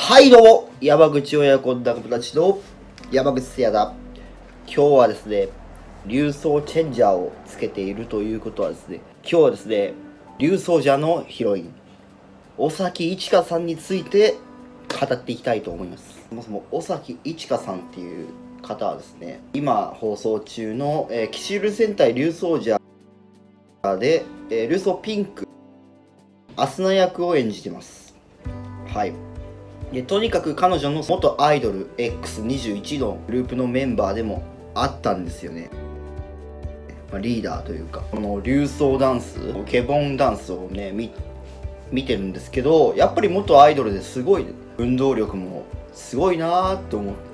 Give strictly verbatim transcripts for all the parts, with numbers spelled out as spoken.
はいどうも、山口親子仲間たちの山口誠也だ。今日はですね、竜装チェンジャーをつけているということはですね、今日はですね、竜装ジャーのヒロイン、尾崎一華さんについて語っていきたいと思います。そもそも尾崎一華さんっていう方はですね、今放送中の、えー、騎士流戦隊竜装ジャーで、えー、竜装ピンク、アスナ役を演じてます。はい。でとにかく彼女の元アイドル エックスにじゅういち のグループのメンバーでもあったんですよね。まあ、リーダーというか、この竜装ダンス、ケボンダンスをね、見、見てるんですけど、やっぱり元アイドルですごい、運動力もすごいなーと思って、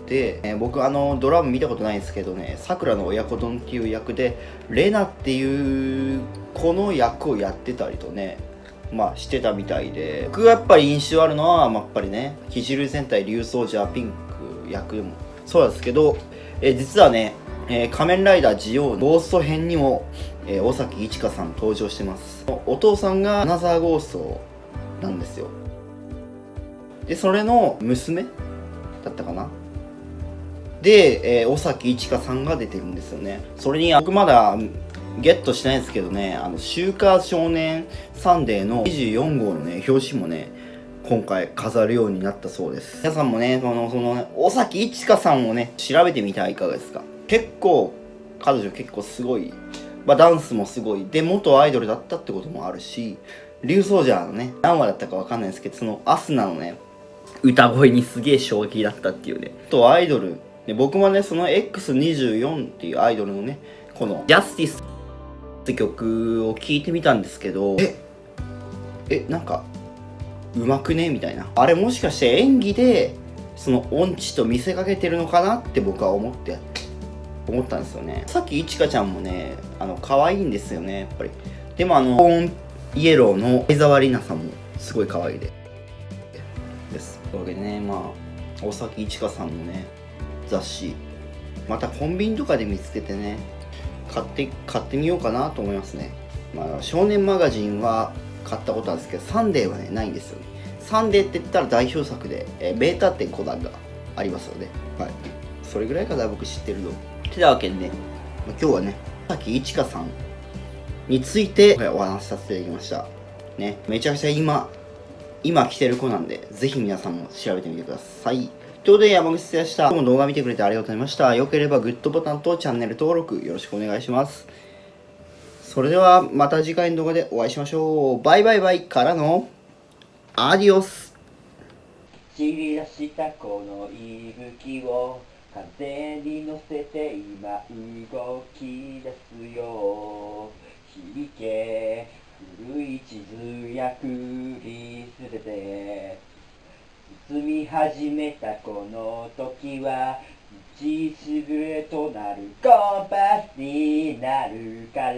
えー、僕あのドラマ見たことないんですけどね、さくらの親子丼っていう役で、レナっていうこの役をやってたりとね、まあしてたみたいで、僕がやっぱり印象あるのは、まあ、やっぱりね、騎士流戦隊竜装ジャーピンク役もそうなんですけど、えー、実はね、えー、仮面ライダージオウのゴースト編にも、えー、尾崎一華さん登場してます。お父さんがアナザーゴーストなんですよ。で、それの娘だったかなで、えー、尾崎一華さんが出てるんですよね。それに僕まだゲットしてないんですけどね、あの、週刊少年サンデーのにじゅうよん号のね、表紙もね、今回飾るようになったそうです。皆さんもね、その、その、尾崎一華さんをね、調べてみてはいかがですか。結構、彼女結構すごい、まあ、ダンスもすごい、で、元アイドルだったってこともあるし、竜装ジャーのね、何話だったかわかんないですけど、その、アスナのね、歌声にすげえ衝撃だったっていうね。と、アイドル、で僕もね、その エックスにじゅうよん っていうアイドルのね、この、ジャスティスって曲を聴いてみたんですけど、ええなんかうまくねみたいな、あれもしかして演技でその音痴と見せかけてるのかなって僕は思って思ったんですよね。さっきいちかちゃんもね、あの可愛いんですよね、やっぱり。でもあのイエローの相沢里奈さんもすごい可愛いでですというわけでね、まあ尾崎一華さんのね雑誌、またコンビニとかで見つけてね、買って買ってみようかなと思いますね。まあ、少年マガジンは買ったことあるんですけど、サンデーはね、ないんですよね。サンデーって言ったら代表作で、えー、名探偵コナンがありますので、はい。それぐらいかな、僕知ってるの。てなわけでね、今日はね、尾崎一華さんについてお話しさせていただきました。ね、めちゃくちゃ今、今来てる子なんで、ぜひ皆さんも調べてみてください。ということで、山口誠也でした。今日も動画見てくれてありがとうございました。よければグッドボタンとチャンネル登録よろしくお願いします。それではまた次回の動画でお会いしましょう。バイバイバイからのアディオス。 散り出したこの息吹を風に乗せて今動き出すよ。響け古い地図やクリスレで進み始めたこの時は道しぐれとなるコンパスになるから、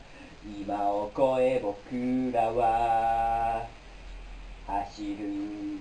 今を越え僕らは走る。